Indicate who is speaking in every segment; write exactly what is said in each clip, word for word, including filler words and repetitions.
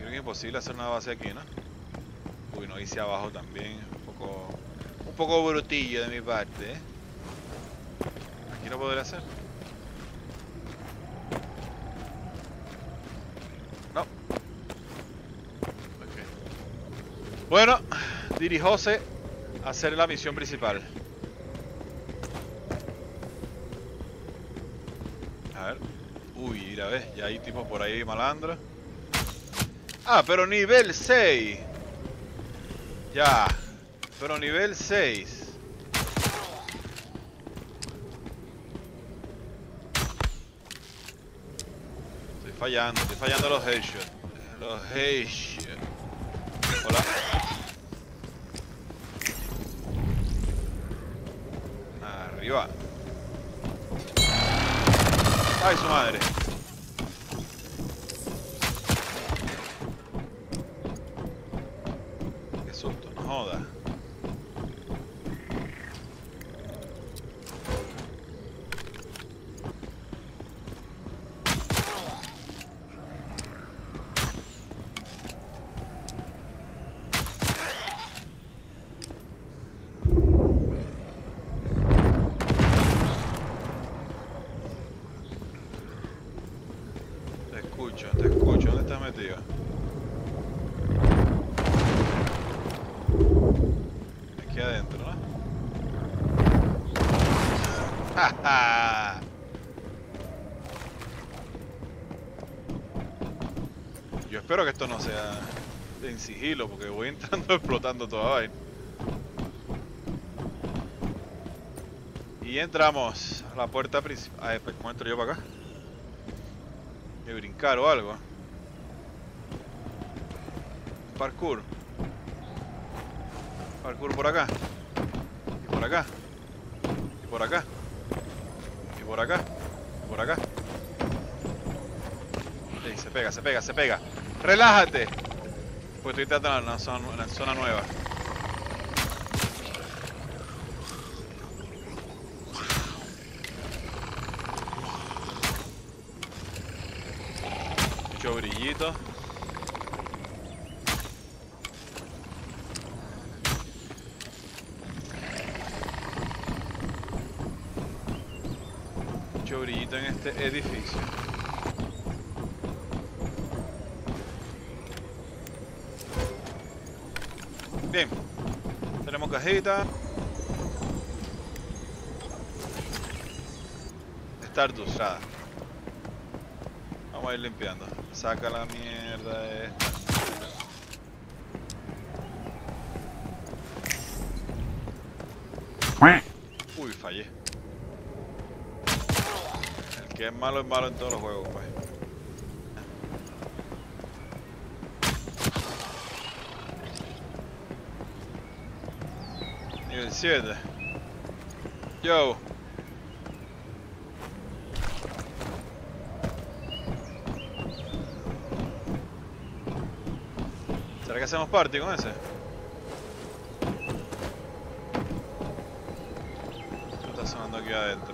Speaker 1: Creo que es imposible hacer una base aquí, ¿no? Uy, no hice abajo también. Un poco... Un poco brutillo de mi parte, ¿eh? Aquí no podré hacer. No. Ok. Bueno, dirijóse a hacer la misión principal. A ver. Uy, mira, ves, ya hay tipos por ahí malandros. Ah, pero nivel seis. Ya. Pero nivel seis. Estoy fallando, estoy fallando los headshots. Los headshots. Hola. Arriba. Ay, su madre. Qué susto, no joda. Te escucho, te escucho. ¿Dónde estás metido? Aquí adentro, ¿no? ¡Ja, ja! Yo espero que esto no sea en sigilo, porque voy entrando explotando toda vaina. Y entramos a la puerta principal. Ay, pues, ¿cómo entro yo para acá? ¿De brincar o algo? Parkour. Parkour por acá. Y por acá. Y por acá. Y por acá. Y por acá. Ey, se pega, se pega, se pega. ¡Relájate! Pues estoy entrando en una zona, en una zona nueva. Mucho brillito. Mucho brillito en este edificio. Bien, tenemos cajita. Stardust, nada. Vamos a ir limpiando. Saca la mierda esta. Uy, fallé. El que es malo es malo en todos los juegos, pues. Nivel siete. Yo. ¿Será que hacemos party con ese? ¿Qué está sonando aquí adentro?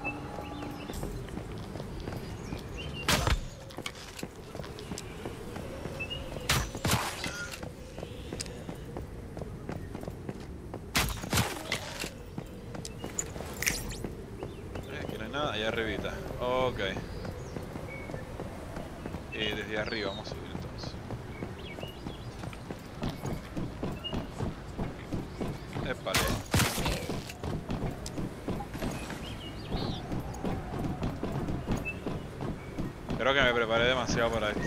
Speaker 1: Nada, allá arribita. Ok. Y desde arriba vamos a subir entonces. Épale. Creo que me preparé demasiado para esto.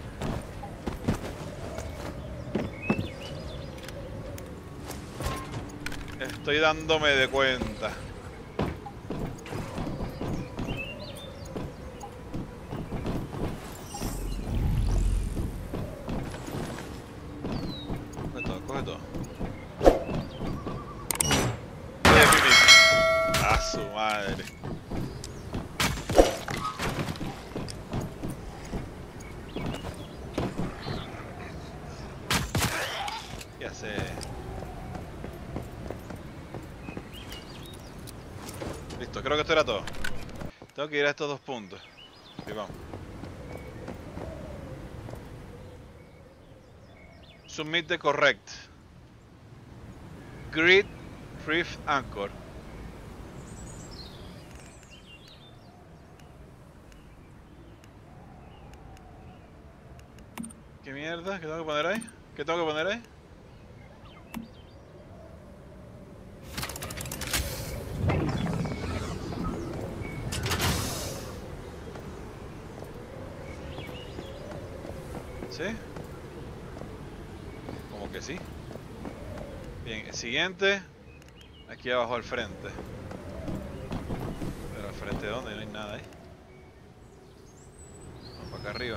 Speaker 1: Estoy dándome de cuenta. Madre. ¿Qué hace? Listo, creo que esto era todo. Tengo que ir a estos dos puntos. Y vamos. Submit the correct. Grid Reef Anchor. ¿Qué mierda? ¿Qué tengo que poner ahí? ¿Qué tengo que poner ahí? ¿Sí? Como que sí. Bien, el siguiente. Aquí abajo al frente. Pero al frente de dónde, no hay nada ahí. Vamos para acá arriba.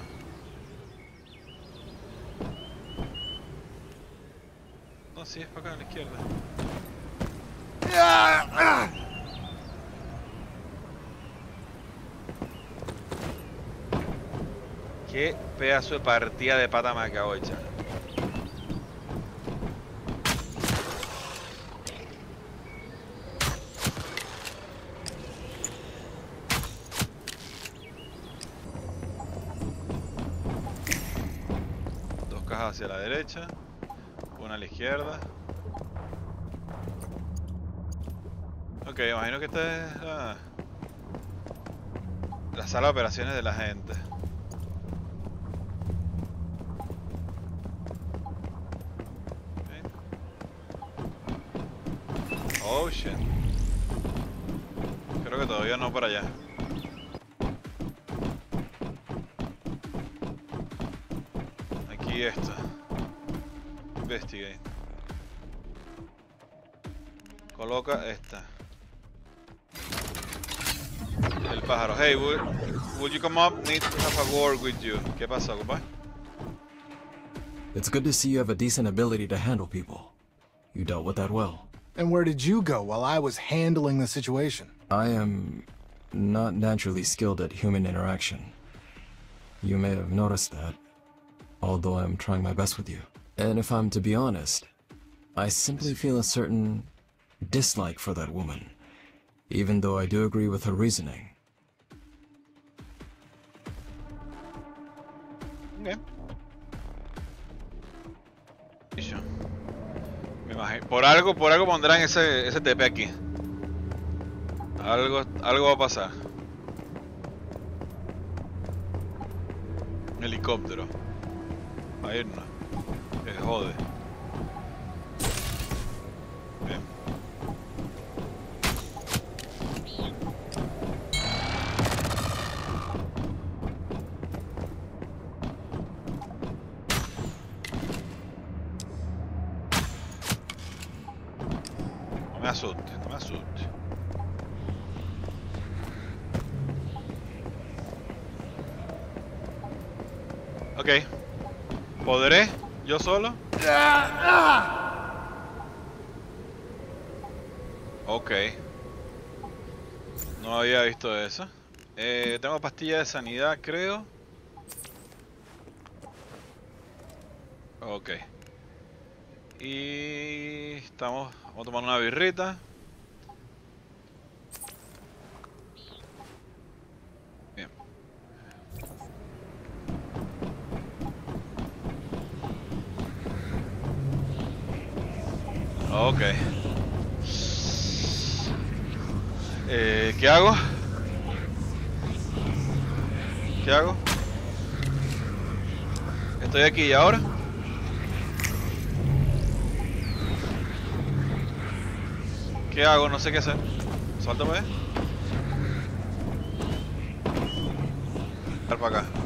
Speaker 1: No, sí, es para acá a la izquierda. Qué pedazo de partida de pata me acabo de echar. Dos cajas hacia la derecha, una a la izquierda. Ok, imagino que esta es la, la sala de operaciones de la gente. Oh shit. Creo que todavía no para allá. Aquí está. Investigate. Coloca esta. El pájaro. Hey, would, would you come up? Need to have a word with you. ¿Qué pasa, compa?
Speaker 2: It's good to see you have a decent ability to handle people. You dealt with that well.
Speaker 3: And where did you go while I was handling the situation?
Speaker 2: I am not naturally skilled at human interaction. You may have noticed that, although I'm trying my best with you. And if I'm to be honest, I simply feel a certain dislike for that woman, even though I do agree with her reasoning.
Speaker 1: Okay. Me imagino. Por algo, por algo pondrán ese, ese T P aquí. Algo, algo va a pasar. Un helicóptero. Va a irnos. Que jode. Bien. No me asuste, no me asuste. Ok. ¿Podré? ¿Yo solo? Ok. No había visto eso. Eh, tengo pastilla de sanidad, creo. Ok. Y estamos, vamos a tomar una birrita. Bien. Ok. Eh, ¿qué hago? ¿Qué hago? Estoy aquí y ahora. ¿Qué hago? No sé qué hacer. Suéltame. Dar para acá.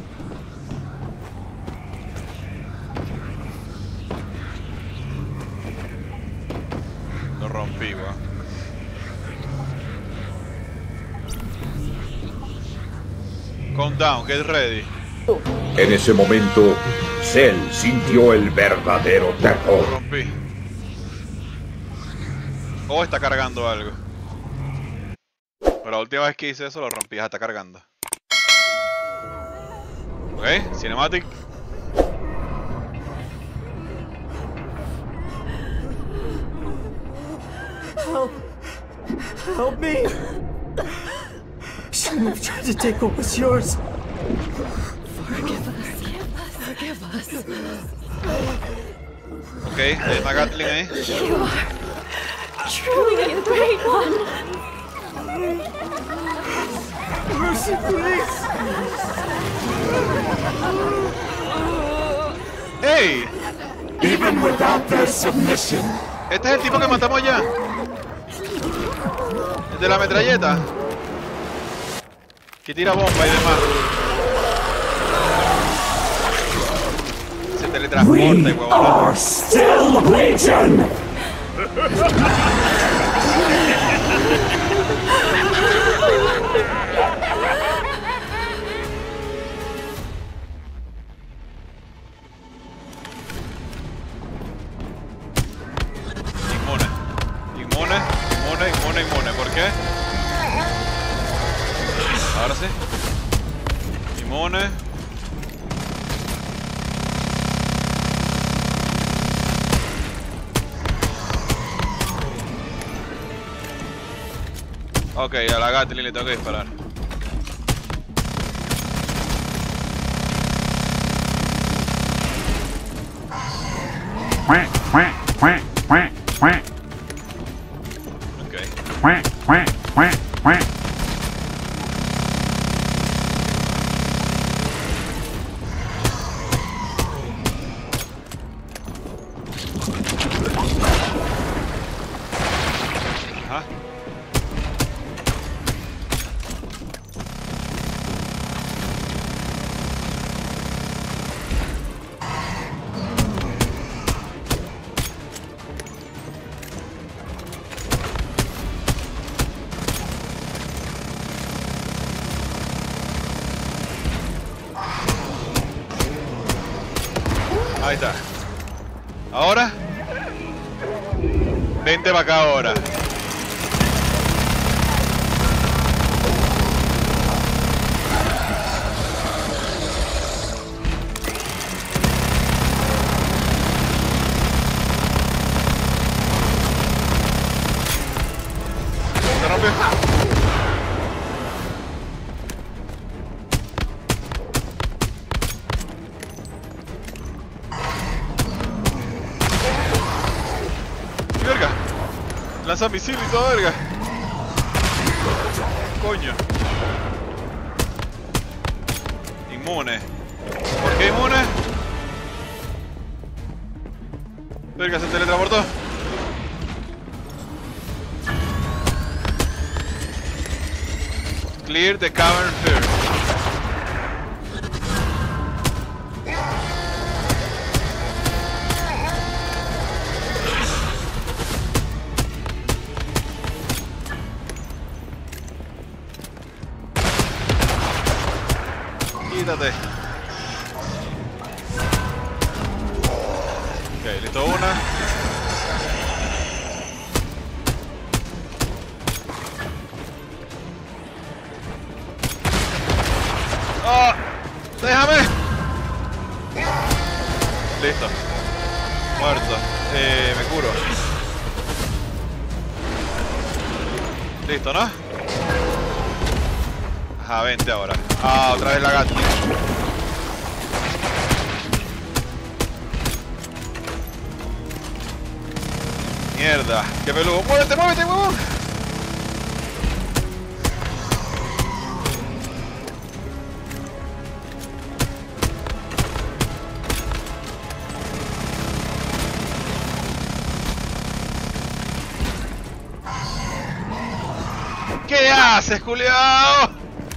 Speaker 1: Lo rompí, weón. Calm down, get ready.
Speaker 4: En ese momento, Cell sintió el verdadero
Speaker 1: Lo
Speaker 4: terror.
Speaker 1: rompí. Oh, está cargando algo. Pero la última vez que hice eso lo rompí, ya está cargando. Ok, cinematic.
Speaker 5: Help! Help me! Shouldn't have tried to take what was yours. Forgive us. Forgive us.
Speaker 1: Ok, hay una Gatling ahí.
Speaker 6: You are truly a great one.
Speaker 5: Mercy, please!
Speaker 1: ¡Ey!
Speaker 5: Even without their submission,
Speaker 1: Este es el tipo que matamos ya. El de la metralleta. Que tira bomba y demás. Se teletransporta y huevón.
Speaker 5: still Legion!
Speaker 1: Inmune. Inmune, inmune, inmune, inmune. ¿Por qué? Ahora sí. Inmune. Ok, a la Gatling le tengo que disparar. Ok. Ajá. Ahí está. Ahora. Vente para acá ahora. Se rompió. Verga. Lanza misil y toda verga. Coño. Inmune. ¿Por qué inmune? Verga, se teletransportó. Clear the cavern first. Quítate. Ok, listo una. ¡Oh! ¡Déjame! Listo. Muerto. Eh, me curo. Listo, ¿no? Ajá, vente ahora. Ah, otra vez la Gatling. Mierda. ¡Qué peludo! ¡Muévete, muévete, huevón! ¿Qué haces, culiao?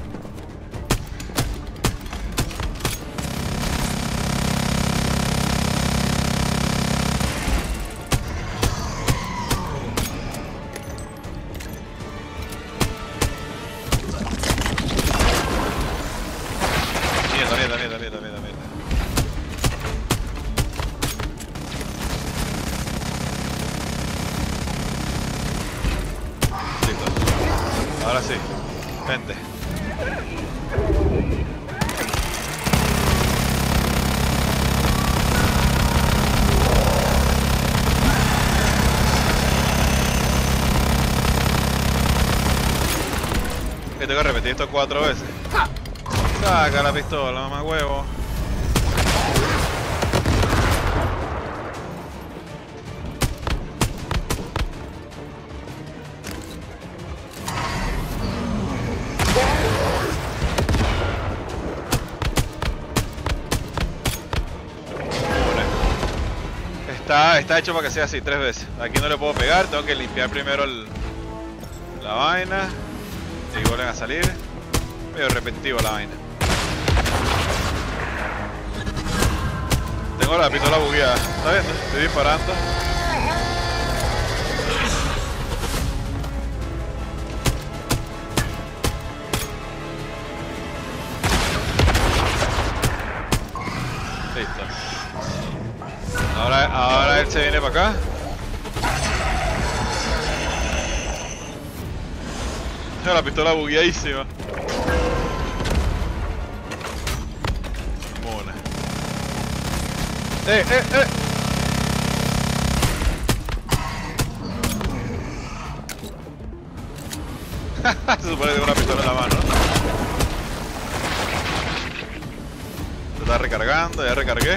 Speaker 1: Mierda, mierda, mierda, mierda, mierda, mierda. Listo. Ahora sí. Vente. Que tengo que repetir esto cuatro veces. Saca la pistola, mamá huevo. Está, está hecho para que sea así, tres veces. Aquí no le puedo pegar, tengo que limpiar primero el, la vaina. Y vuelven a salir. Medio repetitivo la vaina. Tengo la pistola bugueada, ¿está viendo? Estoy disparando. Listo. Ahora, ahora él se viene para acá. La pistola bugueadísima. Mona. ¡Eh, eh, eh! Se supone que tengo una pistola en la mano. Se está recargando, ya recargué.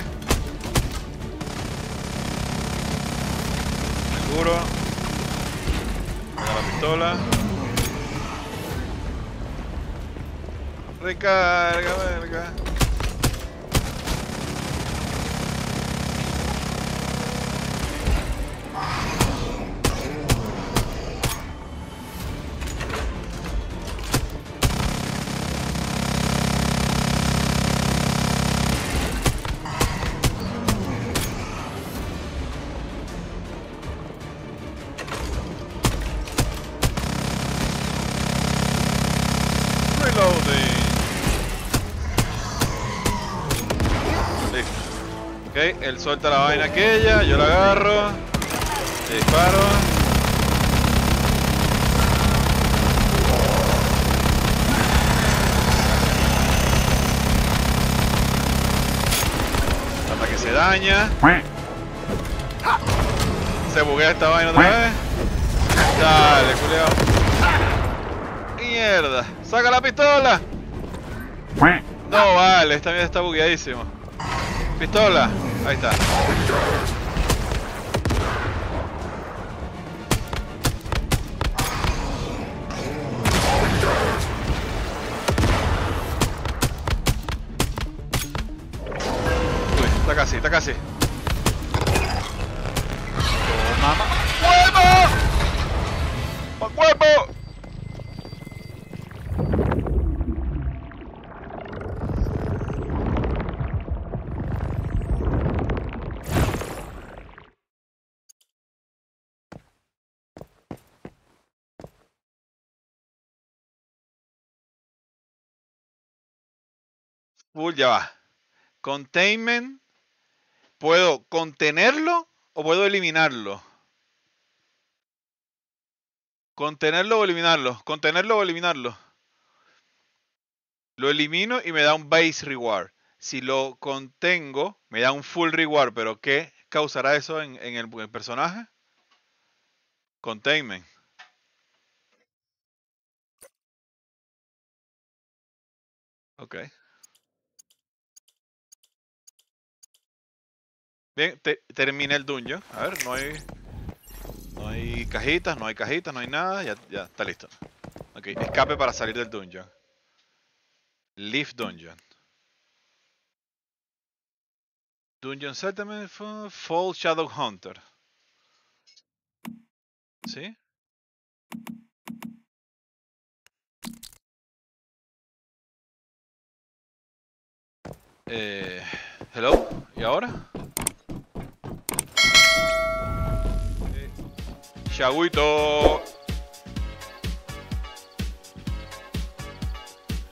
Speaker 1: Seguro. Tengo la pistola. Recarga, verga. Reloading. Ok, él suelta la vaina aquella, yo la agarro, le disparo. Hasta que se daña. Se buguea esta vaina otra vez. Dale, culiao. Mierda, saca la pistola. No vale, esta mierda está bugueadísimo. Pistola, ahí está. Uy, está casi, está casi. Toma, ¡cuerpo! ¡Pa' cuerpo! Full, ya va. Containment. ¿Puedo contenerlo o puedo eliminarlo? Contenerlo o eliminarlo. Contenerlo o eliminarlo. Lo elimino y me da un base reward. Si lo contengo, me da un full reward. ¿Pero qué causará eso en, en, el, en el personaje? Containment. Ok. Bien, te, terminé el dungeon. A ver, no hay... No hay cajitas, no hay cajitas, no hay nada. Ya, ya está listo. Ok, escape para salir del dungeon. Leave dungeon. Dungeon Settlement, Fall Shadow Hunter. ¿Sí? Eh, hello, ¿y ahora? Eh, Chaguito.